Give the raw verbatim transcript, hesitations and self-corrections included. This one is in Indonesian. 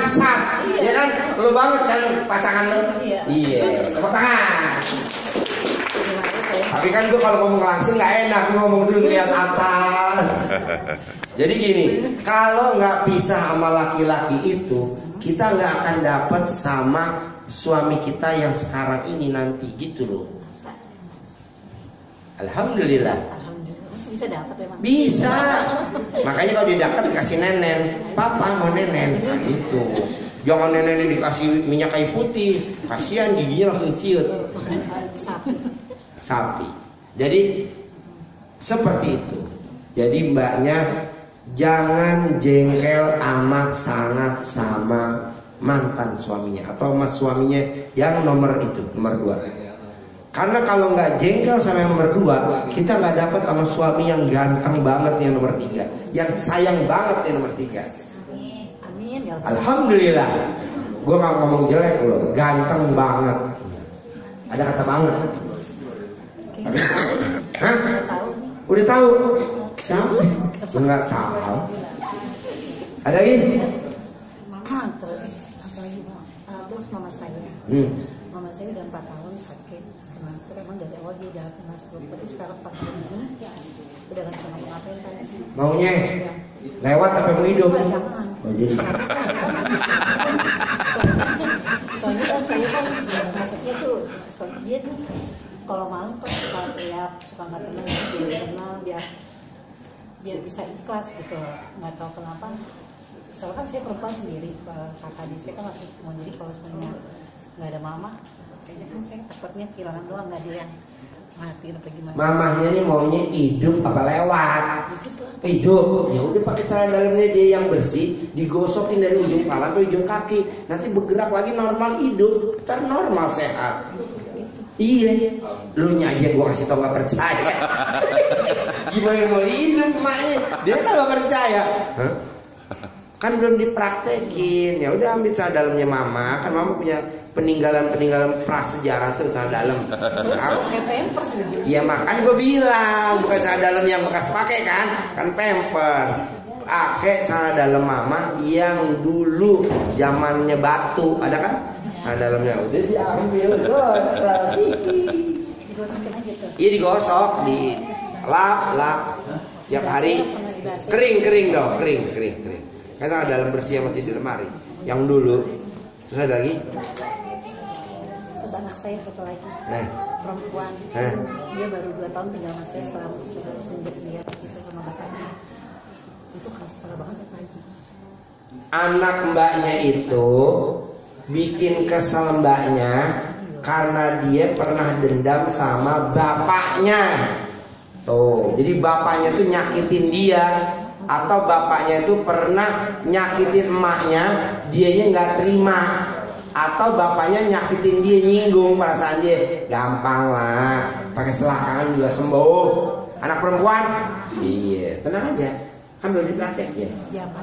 bangsat, iya. Ya kan? Lu banget kan pasangan lu. Iya. Iya. Tepuk tangan. Tapi kan gue kalau ngomong langsung nggak enak, gue ngomong dulu lihat atas. Jadi gini, kalau nggak pisah sama laki-laki itu, kita nggak akan dapat sama suami kita yang sekarang ini nanti, gitu loh. Alhamdulillah. Alhamdulillah masih bisa dapat ya, Bang? Bisa. Makanya kalau didapat dikasih nenen, papa mau nenen, nah, gitu. Jangan nenen ini dikasih minyak kayu putih, kasihan giginya langsung ciut. Sapi. Sapi. Jadi seperti itu. Jadi mbaknya jangan jengkel amat sangat sama mantan suaminya atau mas suaminya yang nomor itu, nomor dua. Karena kalau nggak jengkel sama yang nomor dua, kita nggak dapat sama suami yang ganteng banget yang nomor tiga, yang sayang banget yang nomor tiga. Amin. Amin ya Allah. Alhamdulillah. Gue nggak ngomong jelek loh, ganteng banget. Ada kata banget. Hah? Udah tahu? Siapa? Nggak tahu. Ada lagi? Mama terus apa lagi, Bang? Uh, terus mama saya. Hmm. Mama saya udah empat tahun sakit kena stroke. Emang dari awal dia udah kena stroke, tapi sekarang empat tahun ini ya udah nggak bisa ngapa-ngapain kan? Maunya Ya. lewat tapi mau hidup? Enggak, jangan. Oh, jadi. Soalnya kan saya kan maksudnya tuh soalnya dia tuh kalau malam kan suka teriak, suka nggak tenang, biar tenang, biar biar bisa ikhlas gitu. Nggak tahu kenapa. Soalnya kan saya perempuan sendiri, kakak adik saya kan laki semua, jadi kalau sebenarnya nggak ada mama, kayaknya kan saya takutnya kehilangan doang, nggak ada yang mati apa gimana. Mamahnya nih maunya hidup apa lewat? Hidup. Ya udah pakai celana dalamnya dia yang bersih, digosokin dari ujung kepala sampai ujung kaki. Nanti bergerak lagi normal hidup, ntar normal sehat. Iya, lu aja gua kasih tau nggak percaya. Gimana mau hidup maknya? Dia kan nggak percaya. Hah? Kan belum dipraktekin. Ya udah ambil celana dalamnya mama, kan mama punya peninggalan-peninggalan prasejarah terus celana dalam. Iya makanya gue bilang bukan celana dalam yang bekas pakai kan, kan pamper. Pakai celana dalam mama yang dulu zamannya batu, ada kan? Celana dalamnya udah diambil, gosok. Digosokin aja tuh. Iya digosok, di lap lap tiap hari. Kering kering dong, kering kering kering. Kan celana dalam bersih yang masih di lemari. Yang dulu. Terus ada lagi? Terus anak saya satu lagi, Nah. perempuan, Nah. dia baru dua tahun tinggal sama saya setelah sudah semenjak dia pisah sama bapaknya. Itu keras kepala banget ya Pak. Anak mbaknya itu bikin kesel mbaknya karena dia pernah dendam sama bapaknya. Tuh, jadi bapaknya tuh nyakitin dia. Atau bapaknya itu pernah nyakitin emaknya, dianya nggak terima. Atau bapaknya nyakitin dia, nyinggung perasaan dia. Gampang lah, pakai selakangan juga sembuh. Anak perempuan, iya tenang aja, kan belum dipraktekin. Ya, Pak.